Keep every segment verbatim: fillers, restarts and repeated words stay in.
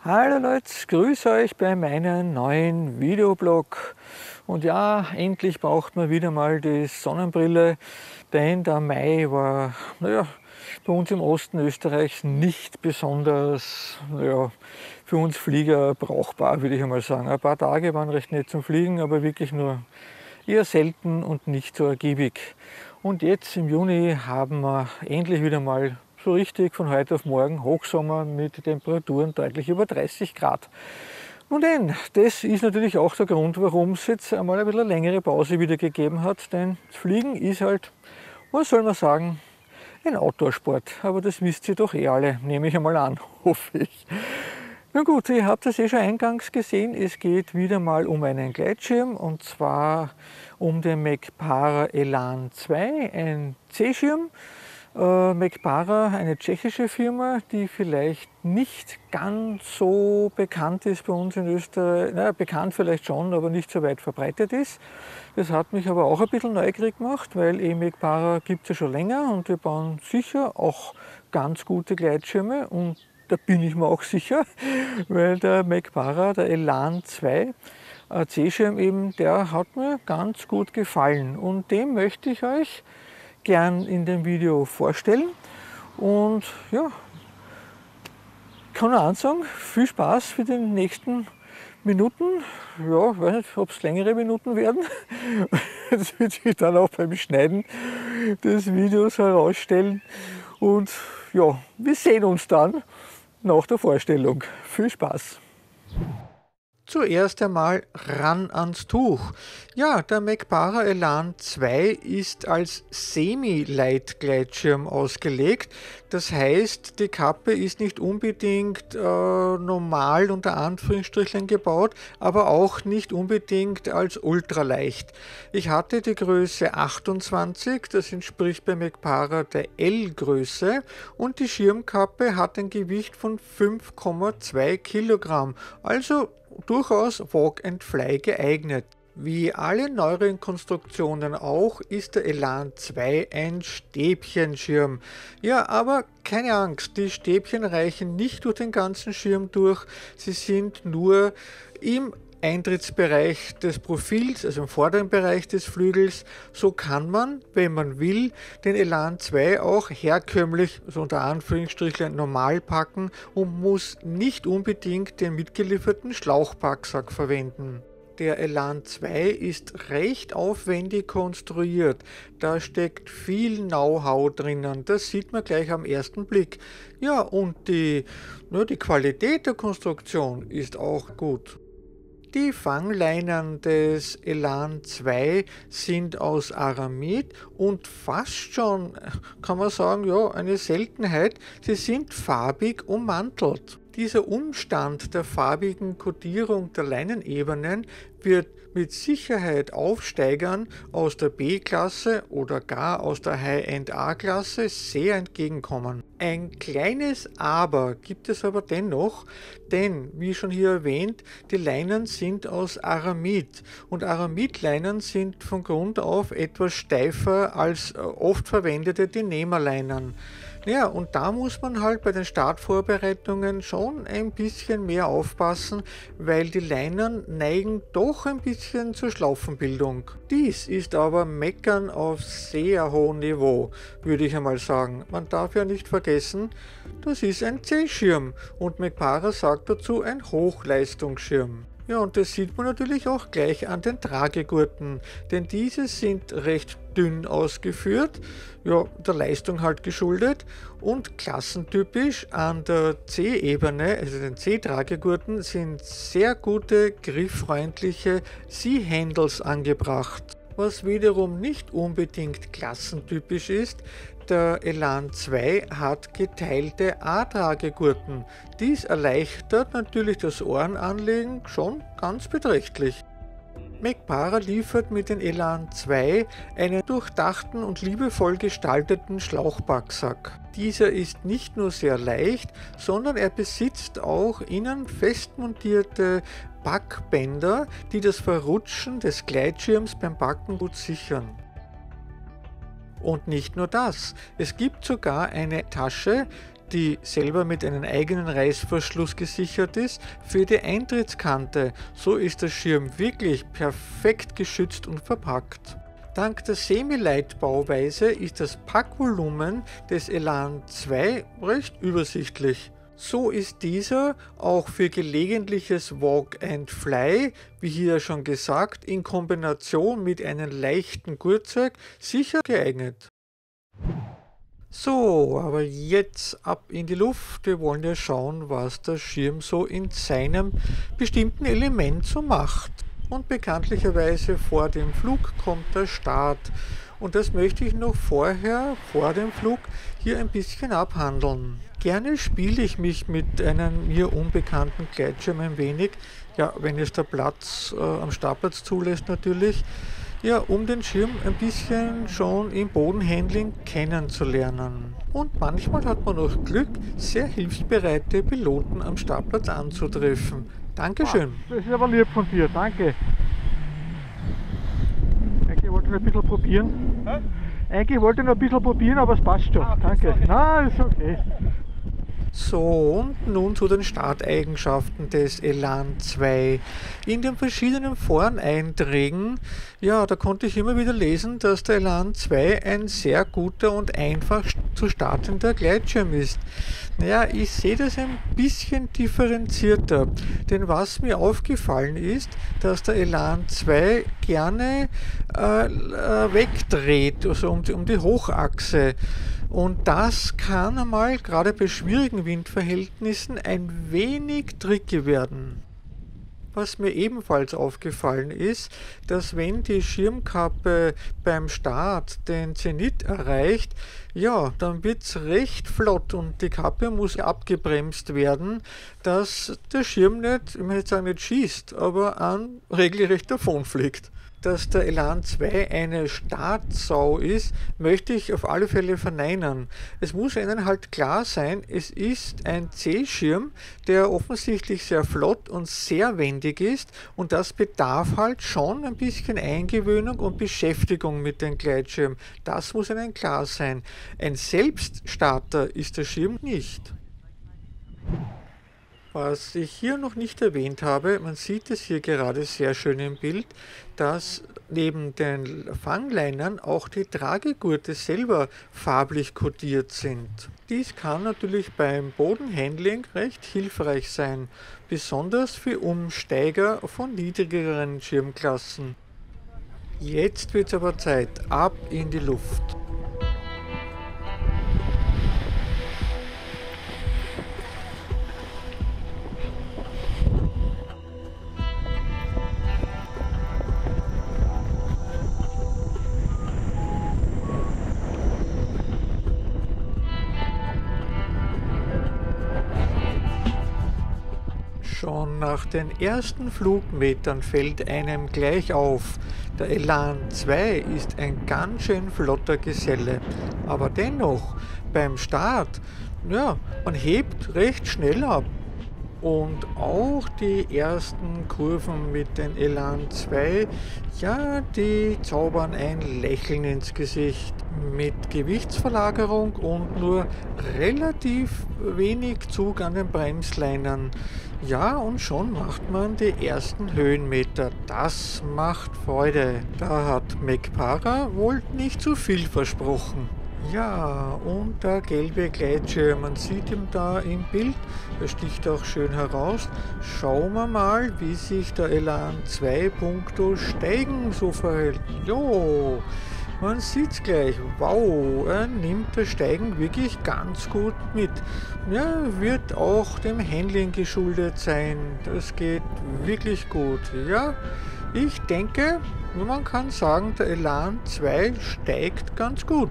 Hallo Leute, grüße euch bei meinem neuen Videoblog. Und ja, endlich braucht man wieder mal die Sonnenbrille, denn der Mai war, naja, bei uns im Osten Österreichs nicht besonders, naja, für uns Flieger brauchbar, würde ich einmal sagen. Ein paar Tage waren recht nett zum Fliegen, aber wirklich nur eher selten und nicht so ergiebig. Und jetzt im Juni haben wir endlich wieder mal so richtig von heute auf morgen Hochsommer mit Temperaturen deutlich über dreißig Grad. Nun denn, das ist natürlich auch der Grund, warum es jetzt einmal ein bisschen eine längere Pause wieder gegeben hat, denn Fliegen ist halt, was soll man sagen, ein Outdoor-Sport. Aber das wisst ihr doch eh alle, nehme ich einmal an, hoffe ich. Na gut, ihr habt es eh schon eingangs gesehen, es geht wieder mal um einen Gleitschirm und zwar um den Mekpara Elan zwei, ein C-Schirm. Äh, Mekpara, eine tschechische Firma, die vielleicht nicht ganz so bekannt ist bei uns in Österreich. Naja, bekannt vielleicht schon, aber nicht so weit verbreitet ist. Das hat mich aber auch ein bisschen neugierig gemacht, weil eh Mekpara gibt es ja schon länger und wir bauen sicher auch ganz gute Gleitschirme und da bin ich mir auch sicher, weil der Mekpara, der Elan zwei, C-Schirm eben, der hat mir ganz gut gefallen und dem möchte ich euch gern in dem Video vorstellen. Und ja, kann nur eins sagen, viel Spaß für die nächsten Minuten. Ja, ich weiß nicht, ob es längere Minuten werden. Das wird sich dann auch beim Schneiden des Videos herausstellen. Und ja, wir sehen uns dann nach der Vorstellung. Viel Spaß! Zuerst einmal ran ans Tuch. Ja, der Mekpara Elan zwei ist als Semi-Light-Gleitschirm ausgelegt. Das heißt, die Kappe ist nicht unbedingt äh, normal unter Anführungsstrichen gebaut, aber auch nicht unbedingt als ultraleicht. Ich hatte die Größe achtundzwanzig, das entspricht bei Mekpara der L-Größe und die Schirmkappe hat ein Gewicht von fünf Komma zwei Kilogramm, also durchaus Walk and Fly geeignet. Wie alle neueren Konstruktionen auch, ist der Elan zwei ein Stäbchenschirm. Ja, aber keine Angst, die Stäbchen reichen nicht durch den ganzen Schirm durch, sie sind nur im Eintrittsbereich des Profils, also im vorderen Bereich des Flügels. So kann man, wenn man will, den Elan zwei auch herkömmlich, also unter Anführungsstrichen normal packen und muss nicht unbedingt den mitgelieferten Schlauchpacksack verwenden. Der Elan zwei ist recht aufwendig konstruiert, da steckt viel Know-how drinnen, das sieht man gleich am ersten Blick. Ja, und die, nur die Qualität der Konstruktion ist auch gut. Die Fangleinen des Elan zwei sind aus Aramid und fast schon, kann man sagen, ja, eine Seltenheit, sie sind farbig ummantelt. Dieser Umstand der farbigen Kodierung der Leinenebenen wird mit Sicherheit Aufsteigern aus der B-Klasse oder gar aus der High-End-A-Klasse sehr entgegenkommen. Ein kleines Aber gibt es aber dennoch, denn, wie schon hier erwähnt, die Leinen sind aus Aramid und Aramidleinen sind von Grund auf etwas steifer als oft verwendete Dyneema-Leinen. Ja, und da muss man halt bei den Startvorbereitungen schon ein bisschen mehr aufpassen, weil die Leinen neigen doch ein bisschen zur Schlaufenbildung. Dies ist aber Meckern auf sehr hohem Niveau, würde ich einmal sagen. Man darf ja nicht vergessen, das ist ein C-Schirm und Mekpara sagt dazu ein Hochleistungsschirm. Ja, und das sieht man natürlich auch gleich an den Tragegurten, denn diese sind recht dünn ausgeführt, ja, der Leistung halt geschuldet und klassentypisch an der C-Ebene, also den C-Tragegurten, sind sehr gute, grifffreundliche C-Handles angebracht. Was wiederum nicht unbedingt klassentypisch ist, der Elan zwei hat geteilte A-Tragegurten. Dies erleichtert natürlich das Ohrenanlegen schon ganz beträchtlich. Mekpara liefert mit den Elan zwei einen durchdachten und liebevoll gestalteten Schlauchpacksack. Dieser ist nicht nur sehr leicht, sondern er besitzt auch innen fest montierte Backbänder, die das Verrutschen des Gleitschirms beim Backen gut sichern. Und nicht nur das, es gibt sogar eine Tasche, die selber mit einem eigenen Reißverschluss gesichert ist, für die Eintrittskante. So ist der Schirm wirklich perfekt geschützt und verpackt. Dank der Semi-Light-Bauweise ist das Packvolumen des Elan zwei recht übersichtlich. So ist dieser auch für gelegentliches Walk and Fly, wie hier schon gesagt, in Kombination mit einem leichten Gurtzeug sicher geeignet. So, aber jetzt ab in die Luft. Wir wollen ja schauen, was der Schirm so in seinem bestimmten Element so macht. Und bekanntlicherweise vor dem Flug kommt der Start. Und das möchte ich noch vorher, vor dem Flug, hier ein bisschen abhandeln. Gerne spiele ich mich mit einem mir unbekannten Gleitschirm ein wenig, ja, wenn es der Platz äh, am Startplatz zulässt natürlich, ja, um den Schirm ein bisschen schon im Bodenhandling kennenzulernen. Und manchmal hat man auch Glück, sehr hilfsbereite Piloten am Startplatz anzutreffen. Dankeschön. Ah, das ist aber lieb von dir, danke. Eigentlich wollte ich noch ein bisschen probieren. Hä? Eigentlich wollte ich noch ein bisschen probieren, aber es passt schon. Ah, danke. Nein, ist okay. So, und nun zu den Starteigenschaften des Elan zwei. In den verschiedenen Foreneinträgen, ja, da konnte ich immer wieder lesen, dass der Elan zwei ein sehr guter und einfach zu startender Gleitschirm ist. Naja, ich sehe das ein bisschen differenzierter, denn was mir aufgefallen ist, dass der Elan zwei gerne äh, äh, wegdreht, also um die, um die Hochachse. Und das kann einmal, gerade bei schwierigen Windverhältnissen, ein wenig tricky werden. Was mir ebenfalls aufgefallen ist, dass wenn die Schirmkappe beim Start den Zenit erreicht, ja, dann wird es recht flott und die Kappe muss abgebremst werden, dass der Schirm nicht, ich möchte nicht sagen nicht schießt, aber an regelrecht davonfliegt. Dass der Elan zwei eine Startsau ist, möchte ich auf alle Fälle verneinen. Es muss Ihnen halt klar sein, es ist ein C-Schirm, der offensichtlich sehr flott und sehr wendig ist und das bedarf halt schon ein bisschen Eingewöhnung und Beschäftigung mit dem Gleitschirm. Das muss Ihnen klar sein. Ein Selbststarter ist der Schirm nicht. Was ich hier noch nicht erwähnt habe, man sieht es hier gerade sehr schön im Bild, dass neben den Fangleinern auch die Tragegurte selber farblich kodiert sind. Dies kann natürlich beim Bodenhandling recht hilfreich sein, besonders für Umsteiger von niedrigeren Schirmklassen. Jetzt wird es aber Zeit, ab in die Luft. Schon nach den ersten Flugmetern fällt einem gleich auf, der Elan zwei ist ein ganz schön flotter Geselle, aber dennoch beim Start, ja, man hebt recht schnell ab. Und auch die ersten Kurven mit den Elan zwei, ja, die zaubern ein Lächeln ins Gesicht. Mit Gewichtsverlagerung und nur relativ wenig Zug an den Bremsleinern. Ja, und schon macht man die ersten Höhenmeter. Das macht Freude. Da hat Mekpara wohl nicht zu viel versprochen. Ja, und der gelbe Gleitschirm, man sieht ihn da im Bild, er sticht auch schön heraus. Schauen wir mal, wie sich der Elan zwei punkto Steigen so verhält. Jo, man sieht es gleich, wow, er nimmt das Steigen wirklich ganz gut mit. Ja, wird auch dem Handling geschuldet sein, das geht wirklich gut. Ja, ich denke, man kann sagen, der Elan zwei steigt ganz gut.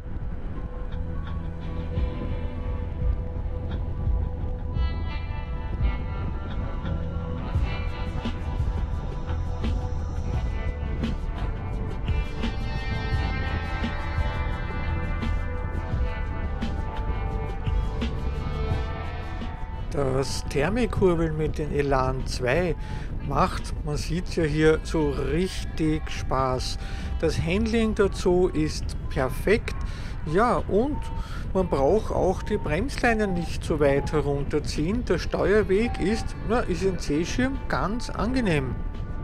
Das Thermikurbeln mit den Elan zwei macht, man sieht es ja hier, so richtig Spaß. Das Handling dazu ist perfekt. Ja, und man braucht auch die Bremsleine nicht so weit herunterziehen. Der Steuerweg ist, na, ist ein C-Schirm ganz angenehm.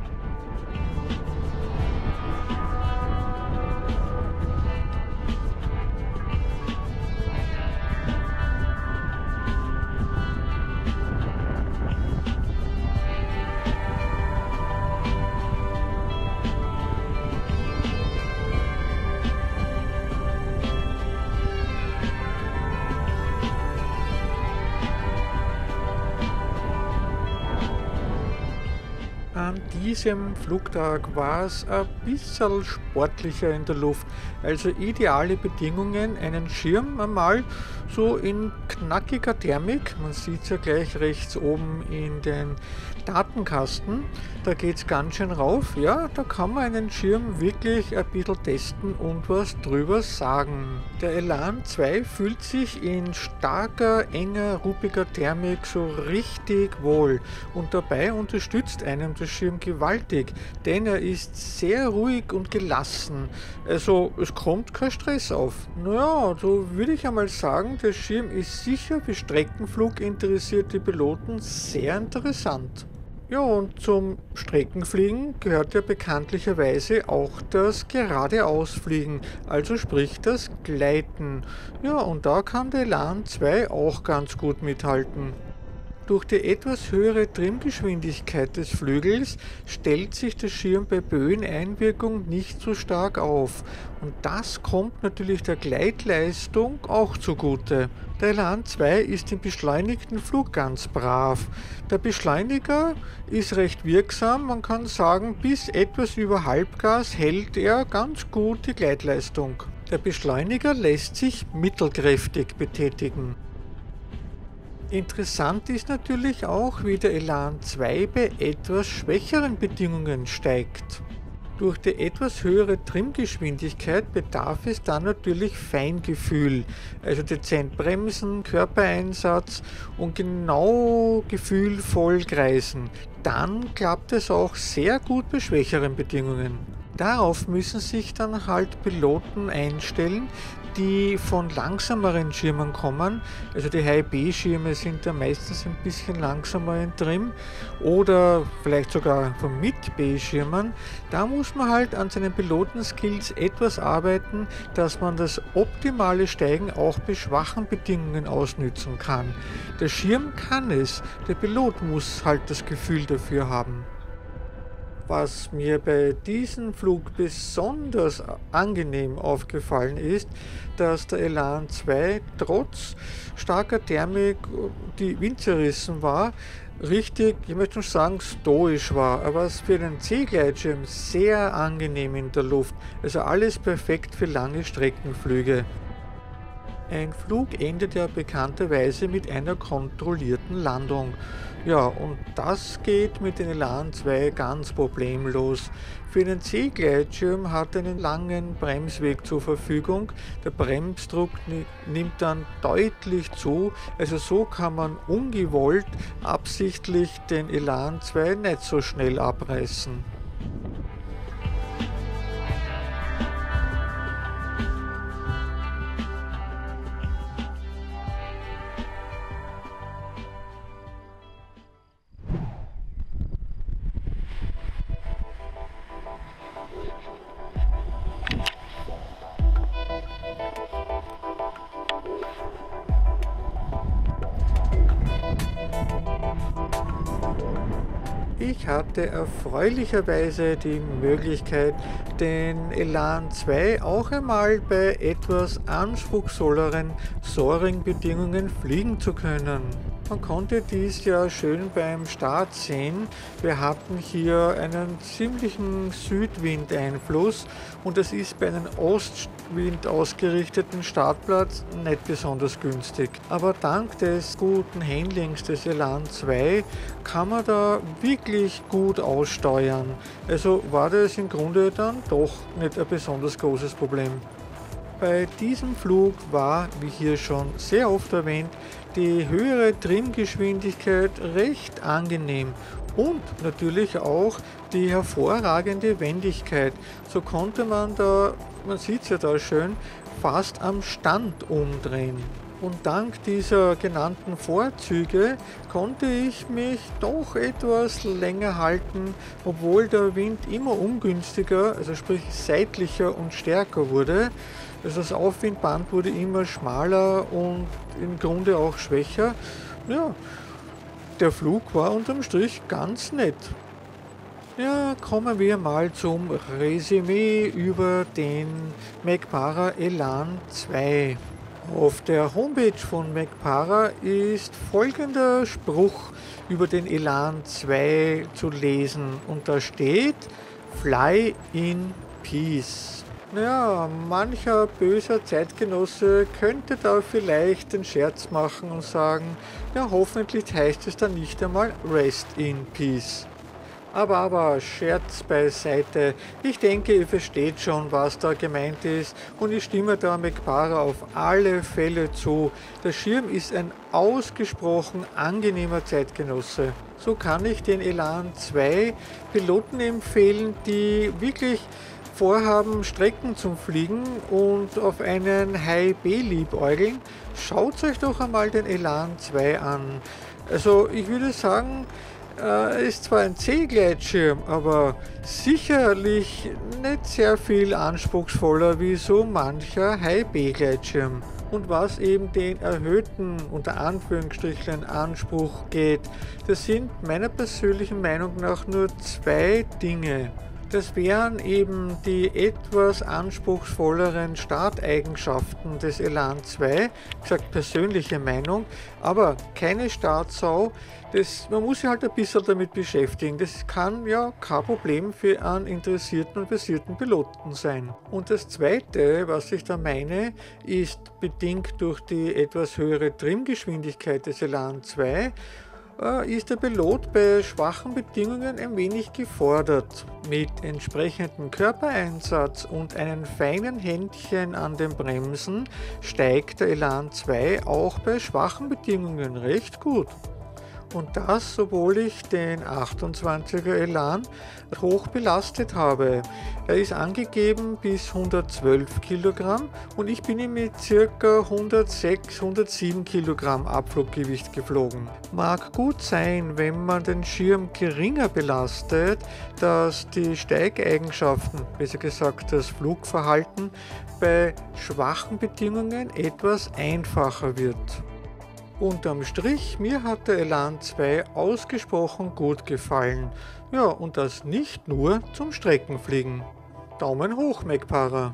An diesem Flugtag war es ein bisschen sportlicher in der Luft, also ideale Bedingungen, einen Schirm einmal so in knackiger Thermik, man sieht es ja gleich rechts oben in den Datenkasten, da geht es ganz schön rauf, ja, da kann man einen Schirm wirklich ein bisschen testen und was drüber sagen. Der Elan zwei fühlt sich in starker, enger, ruppiger Thermik so richtig wohl und dabei unterstützt einem der Schirm gewaltig, denn er ist sehr ruhig und gelassen. Also es kommt kein Stress auf. Naja, so würde ich einmal sagen, der Schirm ist sicher für Streckenflug interessierte Piloten sehr interessant. Ja, und zum Streckenfliegen gehört ja bekanntlicherweise auch das Geradeausfliegen, also sprich das Gleiten. Ja, und da kann der Elan zwei auch ganz gut mithalten. Durch die etwas höhere Trimmgeschwindigkeit des Flügels stellt sich der Schirm bei Böeneinwirkung nicht so stark auf und das kommt natürlich der Gleitleistung auch zugute. Der Elan zwei ist im beschleunigten Flug ganz brav. Der Beschleuniger ist recht wirksam, man kann sagen, bis etwas über Halbgas hält er ganz gut die Gleitleistung. Der Beschleuniger lässt sich mittelkräftig betätigen. Interessant ist natürlich auch, wie der Elan zwei bei etwas schwächeren Bedingungen steigt. Durch die etwas höhere Trimmgeschwindigkeit bedarf es dann natürlich Feingefühl, also dezent bremsen, Körpereinsatz und genau gefühlvoll kreisen. Dann klappt es auch sehr gut bei schwächeren Bedingungen. Darauf müssen sich dann halt Piloten einstellen, die von langsameren Schirmen kommen, also die High-B-Schirme sind da meistens ein bisschen langsamer in Trim oder vielleicht sogar von Mid-B-Schirmen, da muss man halt an seinen Pilotenskills etwas arbeiten, dass man das optimale Steigen auch bei schwachen Bedingungen ausnützen kann. Der Schirm kann es, der Pilot muss halt das Gefühl dafür haben. Was mir bei diesem Flug besonders angenehm aufgefallen ist, dass der Elan zwei trotz starker Thermik, die windzerrissen war, richtig, ich möchte schon sagen, stoisch war, aber es für den C-Gleitschirm sehr angenehm in der Luft, also alles perfekt für lange Streckenflüge. Ein Flug endet ja bekannterweise mit einer kontrollierten Landung. Ja, und das geht mit den Elan zwei ganz problemlos. Für den C-Gleitschirm hat er einen langen Bremsweg zur Verfügung. Der Bremsdruck nimmt dann deutlich zu, also so kann man ungewollt absichtlich den Elan zwei nicht so schnell abreißen. Ich hatte erfreulicherweise die Möglichkeit, den Elan zwei auch einmal bei etwas anspruchsvolleren Soaring-Bedingungen fliegen zu können. Man konnte dies ja schön beim Start sehen. Wir hatten hier einen ziemlichen Südwindeinfluss und es ist bei einem Ostwind ausgerichteten Startplatz nicht besonders günstig. Aber dank des guten Handlings des Elan zwei kann man da wirklich gut aussteuern. Also war das im Grunde dann doch nicht ein besonders großes Problem. Bei diesem Flug war, wie hier schon sehr oft erwähnt, die höhere Trimmgeschwindigkeit recht angenehm und natürlich auch die hervorragende Wendigkeit. So konnte man da, man sieht es ja da schön, fast am Stand umdrehen. Und dank dieser genannten Vorzüge konnte ich mich doch etwas länger halten, obwohl der Wind immer ungünstiger, also sprich seitlicher und stärker wurde. Also das Aufwindband wurde immer schmaler und im Grunde auch schwächer. Ja, der Flug war unterm Strich ganz nett. Ja, kommen wir mal zum Resümee über den Macpara Elan zwei. Auf der Homepage von Macpara ist folgender Spruch über den Elan zwei zu lesen und da steht Fly in Peace. Ja, mancher böser Zeitgenosse könnte da vielleicht den Scherz machen und sagen, ja, hoffentlich heißt es dann nicht einmal Rest in Peace. Aber, aber, Scherz beiseite. Ich denke, ihr versteht schon, was da gemeint ist und ich stimme da Macpara auf alle Fälle zu. Der Schirm ist ein ausgesprochen angenehmer Zeitgenosse. So kann ich den Elan zwei Piloten empfehlen, die wirklich vorhaben, Strecken zum Fliegen und auf einen High-B liebäugeln. Schaut euch doch einmal den Elan zwei an. Also ich würde sagen, er ist zwar ein C-Gleitschirm, aber sicherlich nicht sehr viel anspruchsvoller wie so mancher High-B-Gleitschirm. Und was eben den erhöhten, unter Anführungsstrichen, Anspruch geht, das sind meiner persönlichen Meinung nach nur zwei Dinge. Das wären eben die etwas anspruchsvolleren Starteigenschaften des Elan zwei, wie gesagt persönliche Meinung, aber keine Startsau. Das, man muss sich halt ein bisschen damit beschäftigen. Das kann ja kein Problem für einen interessierten und versierten Piloten sein. Und das zweite, was ich da meine, ist bedingt durch die etwas höhere Trimmgeschwindigkeit des Elan zwei, ist der Pilot bei schwachen Bedingungen ein wenig gefordert. Mit entsprechendem Körpereinsatz und einem feinen Händchen an den Bremsen steigt der Elan zwei auch bei schwachen Bedingungen recht gut. Und das, obwohl ich den achtundzwanziger Elan hoch belastet habe. Er ist angegeben bis hundertzwölf Kilogramm und ich bin ihn mit ca. hundertsechs, hundertsieben Kilogramm Abfluggewicht geflogen. Mag gut sein, wenn man den Schirm geringer belastet, dass die Steigeigenschaften, besser gesagt das Flugverhalten, bei schwachen Bedingungen etwas einfacher wird. Unterm Strich, mir hat der Elan zwei ausgesprochen gut gefallen. Ja, und das nicht nur zum Streckenfliegen. Daumen hoch, Macpara!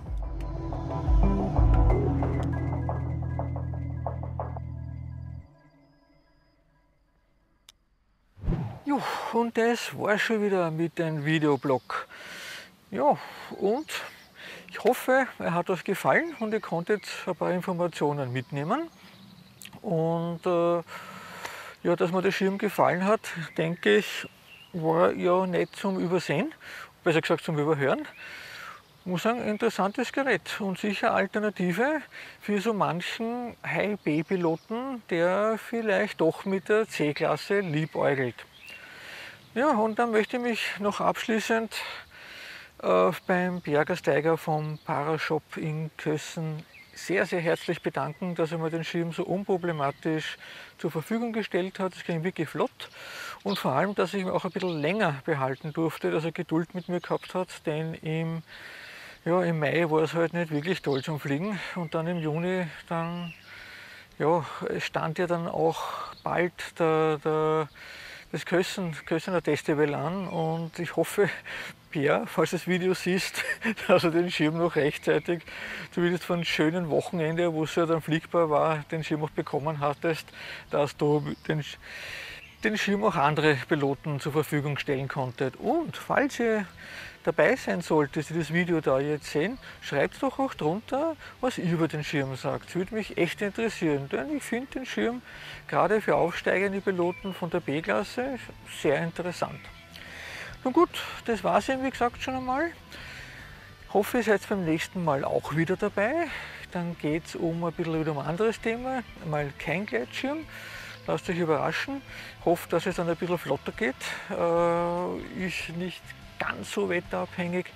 Jo, und das war schon wieder mit dem Videoblog. Ja, und ich hoffe, er hat euch gefallen und ihr konntet ein paar Informationen mitnehmen. Und äh, ja, dass mir der Schirm gefallen hat, denke ich, war ja nicht zum Übersehen, besser gesagt zum Überhören. Ich muss sagen, interessantes Gerät und sicher Alternative für so manchen High-B-Piloten, der vielleicht doch mit der C-Klasse liebäugelt. Ja, und dann möchte ich mich noch abschließend äh, beim Bergersteiger vom Parashop in Kössen sehr, sehr herzlich bedanken, dass er mir den Schirm so unproblematisch zur Verfügung gestellt hat. Es ging wirklich flott und vor allem, dass ich ihn auch ein bisschen länger behalten durfte, dass er Geduld mit mir gehabt hat, denn im, ja, im Mai war es halt nicht wirklich toll zum Fliegen und dann im Juni, dann ja, stand ja dann auch bald der, der, das Kössen, Kössener Festival an und ich hoffe, Pierre, falls du das Video siehst, dass du den Schirm noch rechtzeitig, zumindest von einem schönen Wochenende, wo es ja dann fliegbar war, den Schirm auch bekommen hattest, dass du den, den Schirm auch andere Piloten zur Verfügung stellen konntest. Und falls ihr dabei sein solltet, die das Video da jetzt sehen, schreibt doch auch drunter, was ihr über den Schirm sagt. Das würde mich echt interessieren, denn ich finde den Schirm gerade für aufsteigende Piloten von der B-Klasse sehr interessant. Nun gut, das war es wie gesagt schon einmal. Ich hoffe, ihr seid beim nächsten Mal auch wieder dabei. Dann geht es um ein bisschen wieder um ein anderes Thema, mal kein Gleitschirm. Lasst euch überraschen. Ich hoffe, dass es dann ein bisschen flotter geht. Äh, ist nicht ganz so wetterabhängig,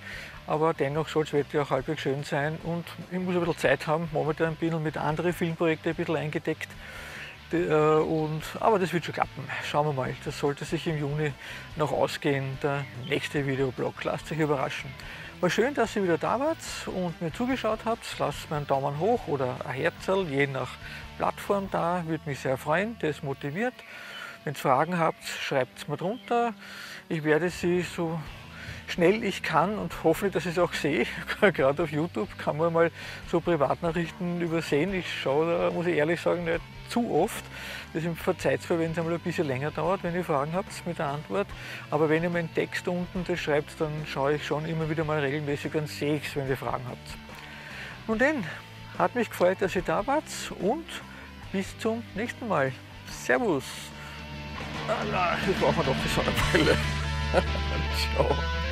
aber dennoch soll das Wetter auch halbwegs schön sein und ich muss ein bisschen Zeit haben. Momentan bin ich mit anderen Filmprojekten ein bisschen eingedeckt. Und, aber das wird schon klappen. Schauen wir mal. Das sollte sich im Juni noch ausgehen. Der nächste Videoblog. Lasst euch überraschen. War schön, dass ihr wieder da wart und mir zugeschaut habt. Lasst mir einen Daumen hoch oder ein Herzl, je nach Plattform da. Würde mich sehr freuen. Das motiviert. Wenn ihr Fragen habt, schreibt es mir drunter. Ich werde sie so schnell ich kann und hoffe, dass ich es auch sehe. Gerade auf YouTube kann man mal so Privatnachrichten übersehen. Ich schaue da, muss ich ehrlich sagen, nicht zu oft. Deswegen verzeiht mir, wenn es einmal ein bisschen länger dauert, wenn ihr Fragen habt mit der Antwort. Aber wenn ihr meinen Text unten das schreibt, dann schaue ich schon immer wieder mal regelmäßig und sehe ich es, wenn ihr Fragen habt. Nun denn, hat mich gefreut, dass ihr da wart und bis zum nächsten Mal. Servus! Ah, na, jetzt brauchen wir doch die Sonnenbrille. Ciao.